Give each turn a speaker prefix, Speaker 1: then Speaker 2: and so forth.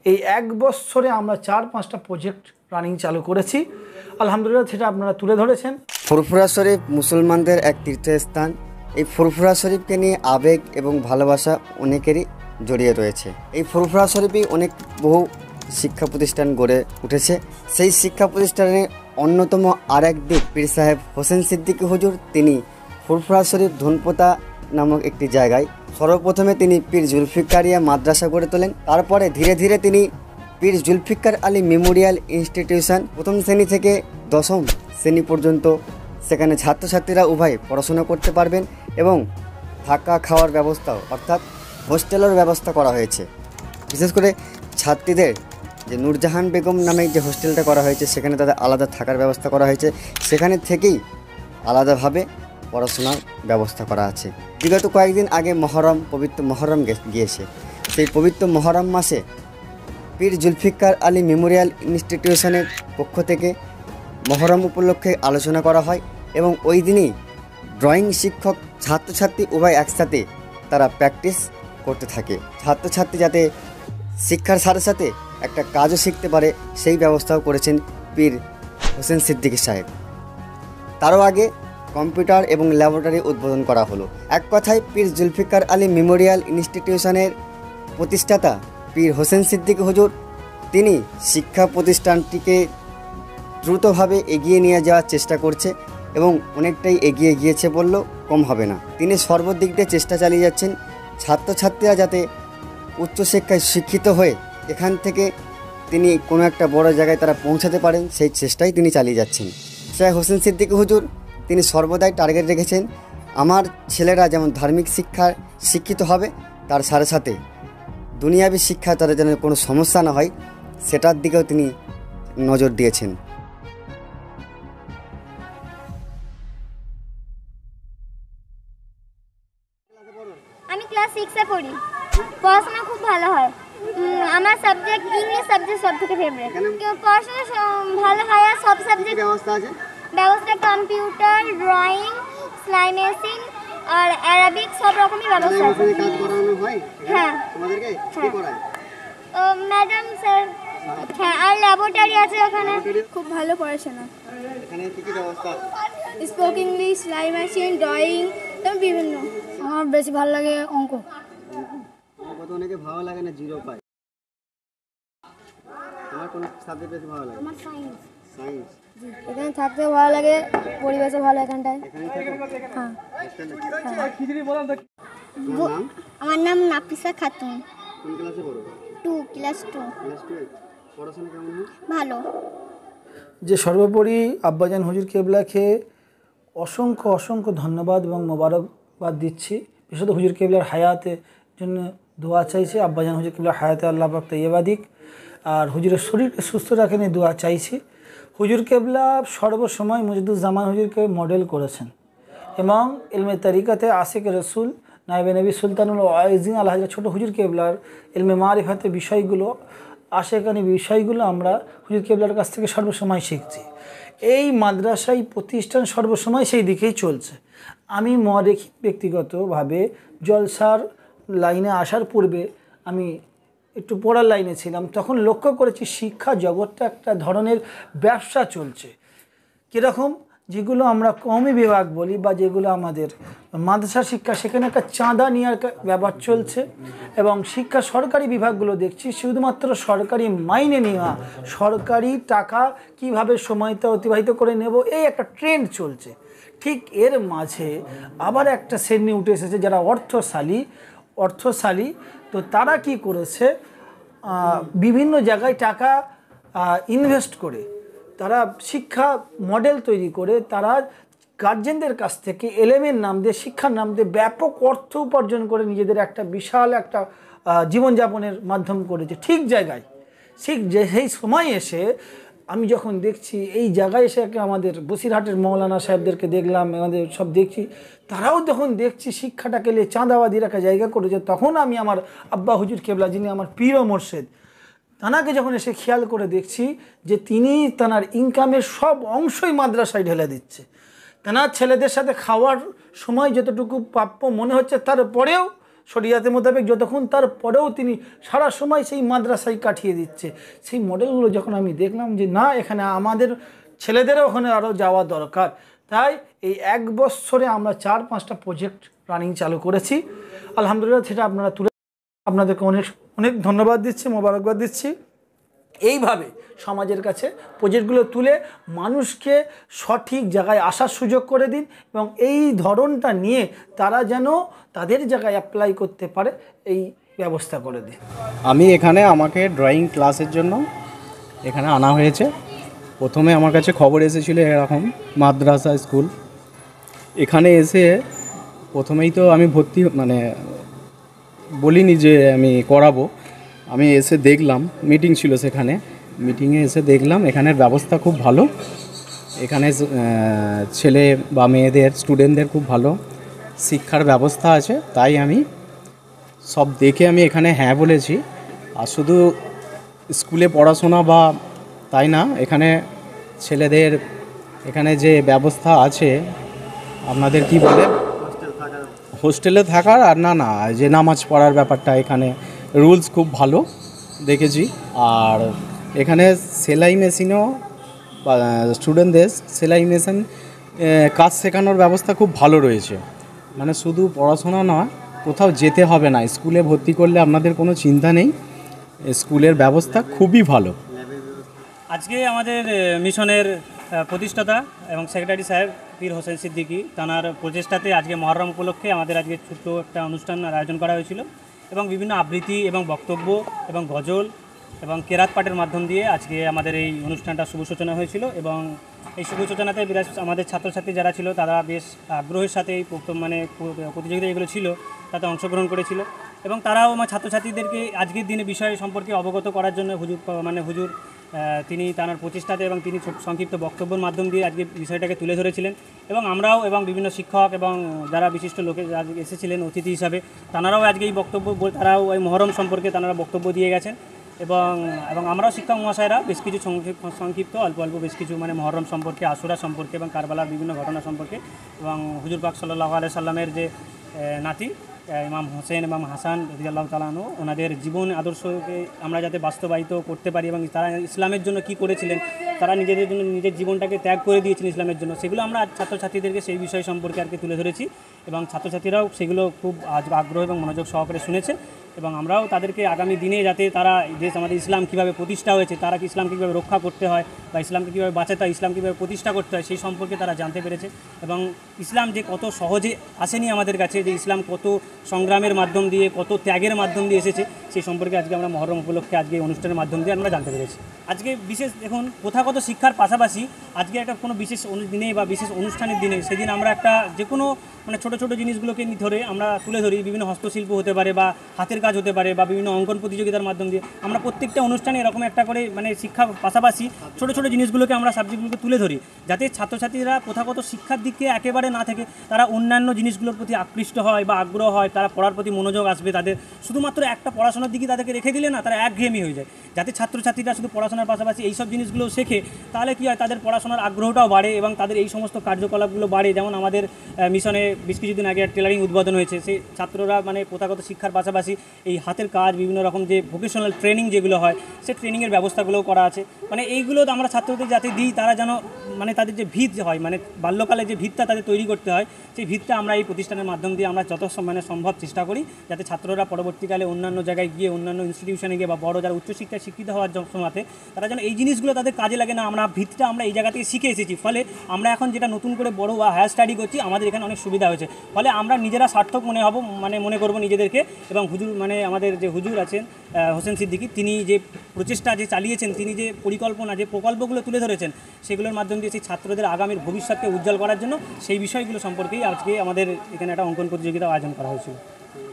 Speaker 1: এই 1 বছরে আমরা 4-5টা প্রজেক্ট রানিং চালু করেছি। আলহামদুলিল্লাহ সেটা আপনারা তুলে ধরেছেন।
Speaker 2: ফুরফুরা শরীফ মুসলমানদের এক তীর্থস্থান। এই ফুরফুরা শরীফকে নিয়ে আবেগ এবং ভালোবাসা অনেকেরই জড়িয়ে রয়েছে। এই ফুরফুরা শরীফই অনেক বহু শিক্ষা প্রতিষ্ঠান গড়ে উঠেছে। সেই শিক্ষা প্রতিষ্ঠানের অন্যতম আরেক দিক পীর সাহেব হোসেন সিদ্দিকী হুজুর। তিনি ফুরফুরা শরীফ ধনপোতা নামক একটি জায়গায় সর্বপ্রথমে তিনি পীর জুলফিকারিয়া মাদ্রাসা গড়ে তোলেন। তারপরে ধীরে ধীরে তিনি পীর জুলফিকার আলী মেমোরিয়াল ইনস্টিটিউশন 1ম শ্রেণী থেকে 10ম শ্রেণী পর্যন্ত সেখানে ছাত্রছাত্রীরা উভয় পড়াশোনা করতে পারবেন এবং থাকা খাওয়ার ব্যবস্থাও অর্থাৎ হোস্টেলের ব্যবস্থা করা হয়েছে। বিশেষ করে ছাত্রীদের যে নূরজাহান বেগম নামে যে হোস্টেলটা করা হয়েছে সেখানে তাদের আলাদা থাকার ব্যবস্থা করা হয়েছে। সেখানে থেকেই আলাদাভাবে পড়াশোনার ব্যবস্থা করা আছে। বিগত কয়েকদিন আগে পবিত্র মহরম গিয়েছে। সেই পবিত্র মহরম মাসে পীর জুলফিকার আলী মেমোরিয়াল ইনস্টিটিউশনের পক্ষ থেকে মহরম উপলক্ষে আলোচনা করা হয় এবং ওই দিনই ড্রয়িং শিক্ষক ছাত্রছাত্রী উভয় একসাথে তারা প্র্যাকটিস করতে থাকে। ছাত্রছাত্রী যাতে শিক্ষার সাথে সাথে একটা কাজও শিখতে পারে সেই ব্যবস্থাও করেছেন পীর হোসেন সিদ্দিকী সাহেব। তারও আগে কম্পিউটার এবং ল্যাবরেটরি উদ্বোধন করা হলো। এক কথায় পীর জুলফিকার আলী মেমোরিয়াল ইনস্টিটিউশনের প্রতিষ্ঠাতা পীর হোসেন সিদ্দিকী হুজুর তিনি শিক্ষা প্রতিষ্ঠানটিকে দ্রুতভাবে এগিয়ে নিয়ে যাওয়ার চেষ্টা করছে এবং অনেকটাই এগিয়ে গিয়েছে বললেও কম হবে না। তিনি সর্বদিক দিয়ে চেষ্টা চালিয়ে যাচ্ছেন ছাত্রছাত্রীরা যাতে উচ্চশিক্ষায় শিক্ষিত হয়ে এখান থেকে তিনি কোনো একটা বড় জায়গায় তারা পৌঁছাতে পারেন, সেই চেষ্টাই তিনি চালিয়ে যাচ্ছেন। শেখ হোসেন সিদ্দিকী হুজুর তিনি সর্বদাই টার্গেট রেখেছেন আমার ছেলেরা যেমন ধার্মিক শিক্ষায় শিক্ষিত হবে, তার সাথে সাথে দুনিয়াবী শিক্ষা তাদের যেন কোনো সমস্যা না হয় সেটার দিকেও তিনি নজর দিয়েছেন।
Speaker 3: আমি ক্লাস 6-এ পড়ি। পড়াশোনা খুব ভালো হয়। আমার সাবজেক্ট ইংলিশ সাবজেক্ট সব থেকে ফেভারিট। পড়াশোনা ভালো হয় আর সব সাবজেক্ট ব্যবস্থা কম্পিউটার, ড্রয়িং, সেলাই মেশিন আর অ্যারাবিক সব রকমই ব্যবস্থা আছে। হ্যাঁ ম্যাডাম স্যার, হ্যাঁ আর ল্যাবরেটরি আছে ওখানে।
Speaker 4: খুব ভালো পড়াশোনা।
Speaker 2: এখানে কি কি ব্যবস্থা আছে?
Speaker 4: স্পোক ইংলিশ, সেলাই মেশিন, ড্রয়িং এবং বিভিন্ন। আমার বেশি ভালো লাগে অঙ্ক।
Speaker 2: কত অনেকে ভালো লাগে না, 0 পায়। তোমার কোন সাবজেক্ট বেশি ভালো লাগে?
Speaker 3: আমার সায়েন্স।
Speaker 2: সায়েন্স।
Speaker 4: এখানে থাকতে ভালো লাগে, পরিবেশও ভালো এখানটায়।
Speaker 2: এখানে থাকো?
Speaker 4: হ্যাঁ।
Speaker 3: আমার নাম নাফিসা খাতুন।
Speaker 2: কোন ক্লাসে পড়ো?
Speaker 3: ক্লাস 2।
Speaker 2: ক্লাস 2। পড়াশোনা কেমন হয়?
Speaker 3: ভালো।
Speaker 1: যে সর্বোপরি আব্বাজান হুজুর কেবলাকে অসংখ্য অসংখ্য ধন্যবাদ এবং মোবারকবাদ দিচ্ছি। বিশেষত হুজুর কেবলার হায়াতের জন্য দোয়া চাইছি। আব্বাজান হুজুর কেবলার হায়াতে আল্লাহ পাক তৈয়বা দিক, আর হুজুরের শরীরকে সুস্থ রাখেন এই দোয়া চাইছি। হুজুর কেবলা সর্বসময় মুজিদুজ্জামান হুজুরকে মডেল করেছেন এবং ইলমে তরিকাতে আশিক রসুল নায়েবে নবী সুলতানুল ওয়াইজিন আল্লাহ ছোটো হুজুর কেবলার ইলমে মারিফাতের বিষয়গুলো, আশেকানি বিষয়গুলো আমরা হুজুর কেবলার কাছ থেকে সর্বসময় শিখছি। এই মাদ্রাসায় প্রতিষ্ঠান সর্বসময় সেই দিকেই চলছে। আমি মহারেখী ব্যক্তিগতভাবে জলসার লাইনে আসার পূর্বে আমি একটু পড়ার লাইনে ছিলাম, তখন লক্ষ্য করেছি শিক্ষা জগৎটা একটা ধরনের ব্যবসা চলছে। কীরকম? যেগুলো আমরা কওমি বিভাগ বলি বা যেগুলো আমাদের মাদ্রাসা শিক্ষা, সেখানে একটা চাঁদা নেওয়ার ব্যাপার চলছে এবং শিক্ষা সরকারি বিভাগগুলো দেখছি শুধুমাত্র সরকারি মাইনে নেওয়া, সরকারি টাকা কিভাবে সময়টা অতিবাহিত করে নেব, এই একটা ট্রেন্ড চলছে। ঠিক এর মাঝে আবার একটা শ্রেণী উঠে এসেছে যারা অর্থশালী। তো তারা কি করেছে, বিভিন্ন জায়গায় টাকা ইনভেস্ট করে তারা শিক্ষা মডেল তৈরি করে তারা গার্জেনদের কাছ থেকে এলেমের নাম দিয়ে, শিক্ষার নাম দিয়ে ব্যাপক অর্থ উপার্জন করে নিজেদের একটা বিশাল একটা জীবনযাপনের মাধ্যম করেছে। ঠিক জায়গায় সেই সময় এসে আমি যখন দেখছি এই জায়গায় এসে আমাদের বসিরহাটের মৌলানা সাহেবদেরকে দেখলাম, আমাদের সব দেখছি, তারাও যখন দেখছি শিক্ষাটাকে নিয়ে চাঁদাবাদির একটা জায়গা করেছে, তখন আমি আমার আব্বা হুজুর কেবলা, যিনি আমার প্রিয় মোর্শেদ, তানাকে যখন এসে খেয়াল করে দেখছি যে তিনি তানার ইনকামের সব অংশই মাদ্রাসায় ঢেলে দিচ্ছে। তানার ছেলেদের সাথে খাওয়ার সময় যতটুকু প্রাপ্য মনে হচ্ছে তারপরেও শরিয়াতে মোতাবেক যতক্ষণ, তারপরেও তিনি সারা সময় সেই মাদ্রাসায় কাটিয়ে দিচ্ছে। সেই মডেলগুলো যখন আমি দেখলাম যে না, এখানে আমাদের ছেলেদেরও ওখানে আরও যাওয়া দরকার, তাই এই 1 বছরে আমরা 4-5টা প্রজেক্ট রানিং চালু করেছি। আলহামদুলিল্লাহ, সেটা আপনারা তুলে, আপনাদেরকে অনেক অনেক ধন্যবাদ দিচ্ছি, মোবারকবাদ দিচ্ছি। এইভাবে সমাজের কাছে প্রজেক্টগুলো তুলে মানুষকে সঠিক জায়গায় আসার সুযোগ করে দিন, এবং এই ধরনটা নিয়ে তারা যেন তাদের জায়গায় অ্যাপ্লাই করতে পারে এই ব্যবস্থা করে দিন।
Speaker 5: আমি এখানে আমাকে ড্রয়িং ক্লাসের জন্য এখানে আনা হয়েছে। প্রথমে আমার কাছে খবর এসেছিলো এরকম মাদ্রাসা স্কুল। এখানে এসে প্রথমেই তো আমি ভর্তি বলিনি যে আমি করাবো। আমি এসে দেখলাম, মিটিং ছিল সেখানে, মিটিংয়ে এসে দেখলাম এখানের ব্যবস্থা খুব ভালো। এখানে ছেলে বা মেয়েদের, স্টুডেন্টদের খুব ভালো শিক্ষার ব্যবস্থা আছে। তাই আমি সব দেখে আমি এখানে হ্যাঁ বলেছি। আর শুধু স্কুলে পড়াশোনা বা তাই না, এখানে ছেলেদের এখানে যে ব্যবস্থা আছে আপনাদের কি বলে, হোস্টেলে থাকার, আর না যে নামাজ পড়ার ব্যাপারটা, এখানে রুলস খুব ভালো দেখেছি। আর এখানে সেলাই মেশিনও, স্টুডেন্টদের সেলাই মেশিন কাজ শেখানোর ব্যবস্থা খুব ভালো রয়েছে। মানে শুধু পড়াশোনা নয়, কোথাও যেতে হবে না, স্কুলে ভর্তি করলে আপনাদের কোনো চিন্তা নেই, স্কুলের ব্যবস্থা খুবই ভালো।
Speaker 6: আজকে আমাদের মিশনের প্রতিষ্ঠাতা এবং সেক্রেটারি সাহেব পীর হোসেন সিদ্দিকী, তাঁর প্রচেষ্টাতে আজকে মহরম উপলক্ষে আমাদের আজকে ছোট্ট একটা অনুষ্ঠানের আয়োজন করা হয়েছিল, এবং বিভিন্ন আবৃত্তি এবং বক্তব্য এবং গজল এবং কেরাত পাঠের মাধ্যম দিয়ে আজকে আমাদের এই অনুষ্ঠানটা শুভ সূচনা হয়েছিল। এবং এই শুভ সূচনাতে আমাদের ছাত্রছাত্রী যারা ছিল তারা বেশ আগ্রহের সাথে এই প্রতিযোগিতা যেগুলো ছিল তাতে অংশগ্রহণ করেছিল, এবং তারাও আমার ছাত্রছাত্রীদেরকে আজকের দিনে বিষয় সম্পর্কে অবগত করার জন্য হুজুর তিনি তার প্রচেষ্টাতে এবং তিনি সংক্ষিপ্ত বক্তব্যের মাধ্যম দিয়ে আজকে বিষয়টাকে তুলে ধরেছিলেন। এবং আমরাও এবং বিভিন্ন শিক্ষক এবং যারা বিশিষ্ট লোকে এসেছিলেন অতিথি হিসাবে, তাঁরাও আজকে এই বক্তব্য, তারাও এই মহরম সম্পর্কে তাঁরা বক্তব্য দিয়ে গেছেন। এবং আমরাও শিক্ষক মহাশয়রা বেশ কিছু সংক্ষিপ্ত অল্প বেশ কিছু মহরম সম্পর্কে, আশুরা সম্পর্কে এবং কারবালার বিভিন্ন ঘটনা সম্পর্কে, এবং হুজুর পাক সাল্লাল্লাহু আলাইহি সাল্লামের যে নাতি ইমাম হোসেন এবং হাসান রাদিয়াল্লাহু তাআলা আনহু, ওনাদের জীবন আদর্শকে আমরা যাতে বাস্তবায়িত করতে পারি, এবং তারা ইসলামের জন্য কি করেছিলেন, তারা নিজেদের জন্য নিজের জীবনটাকে ত্যাগ করে দিয়েছেন ইসলামের জন্য, সেগুলো আমরা ছাত্রছাত্রীদেরকে সেই বিষয় সম্পর্কে আর কি তুলে ধরেছি। এবং ছাত্রছাত্রীরাও সেগুলো খুব আগ্রহ এবং মনোযোগ সহকারে শুনেছেন। এবং আমরাও তাদেরকে আগামী দিনে যাতে তারা যে আমাদের ইসলাম কীভাবে প্রতিষ্ঠা হয়েছে, তারা কি ইসলামকে কীভাবে রক্ষা করতে হয় বা ইসলামকে কীভাবে বাঁচাতে হয়, ইসলাম কীভাবে প্রতিষ্ঠা করতে হয়, সেই সম্পর্কে তারা জানতে পেরেছে। এবং ইসলাম যে কত সহজে আসেনি আমাদের কাছে, যে ইসলাম কত সংগ্রামের মাধ্যম দিয়ে, কত ত্যাগের মাধ্যম দিয়ে এসেছে, সেই সম্পর্কে আজকে আমরা মহরম উপলক্ষে আজকে অনুষ্ঠানের মাধ্যম দিয়ে আমরা জানতে পেরেছি। আজকে বিশেষ দেখুন, প্রথাগত শিক্ষার পাশাপাশি আজকে একটা কোনো বিশেষ দিনে বা বিশেষ অনুষ্ঠানের দিনে, সেদিন আমরা একটা যে কোনো ছোটো ছোটো জিনিসগুলোকে ধরে আমরা তুলে ধরি। বিভিন্ন হস্তশিল্প হতে পারে বা হাতের কাজ হতে পারে বা বিভিন্ন অঙ্কন প্রতিযোগিতার মাধ্যম দিয়ে আমরা প্রত্যেকটা অনুষ্ঠানে এরকম একটা করে শিক্ষার পাশাপাশি ছোটো ছোটো জিনিসগুলোকে আমরা সাবজেক্টগুলোকে তুলে ধরি, যাতে ছাত্রছাত্রীরা প্রথাগত শিক্ষার দিকে একেবারে না থেকে তারা অন্যান্য জিনিসগুলোর প্রতি আকৃষ্ট হয় বা আগ্রহ হয়, তারা পড়ার প্রতি মনোযোগ আসবে তাদের। শুধুমাত্র একটা পড়াশোনার দিকে তাদেরকে রেখে দিলে না, তারা একঘেয়েমি হয়ে যায়। যাতে ছাত্রছাত্রীরা শুধু পড়াশোনার পাশাপাশি এইসব জিনিসগুলো শেখে, তাহলে কী হয়, তাদের পড়াশোনার আগ্রহটাও বাড়ে এবং তাদের এই সমস্ত কার্যকলাপগুলো বাড়ে। যেমন আমাদের মিশনে বেশ কিছুদিন আগে টেলারিং উদ্বোধন হয়েছে, সেই ছাত্ররা প্রথাগত শিক্ষার পাশাপাশি এই হাতের কাজ, বিভিন্ন রকম যে ভোকেশনাল ট্রেনিং যেগুলো হয়, সেই ট্রেনিংয়ের ব্যবস্থাগুলোও করা আছে। এইগুলো আমরা ছাত্রদের যাতে দিই, তারা যেন তাদের যে ভিত হয়, বাল্যকালে যে ভিতটা তাদের তৈরি করতে হয়, সেই ভিতটা আমরা এই প্রতিষ্ঠানের মাধ্যম দিয়ে আমরা যত সম্ভব চেষ্টা করি, যাতে ছাত্ররা পরবর্তীকালে অন্যান্য জায়গায় গিয়ে, অন্যান্য ইনস্টিটিউশনে গিয়ে বা বড় যারা উচ্চশিক্ষায় শিক্ষিত হওয়ার সময়তে তারা যেন এই জিনিসগুলো তাদের কাজে লাগে না। আমরা ভিতটা আমরা এই জায়গা থেকে শিখে এসেছি, ফলে আমরা এখন যেটা নতুন করে বড় বা হায়ার স্টাডি করছি, আমাদের এখানে অনেক সুবিধা হয়েছে। ফলে আমরা নিজেরা সার্থক মনে করব নিজেদেরকে। এবং হুজুর আমাদের যে হুজুর আছেন হোসেন সিদ্দিকী, তিনি যে প্রচেষ্টা যে চালিয়েছেন, তিনি যে পরিকল্পনা, যে প্রকল্পগুলো তুলে ধরেছেন, সেগুলোর মাধ্যম দিয়ে সেই ছাত্রদের আগামীর ভবিষ্যৎকে উজ্জ্বল করার জন্য সেই বিষয়গুলো সম্পর্কেই আজকে আমাদের এখানে একটা অঙ্কন প্রতিযোগিতা আয়োজন করা হয়েছিল।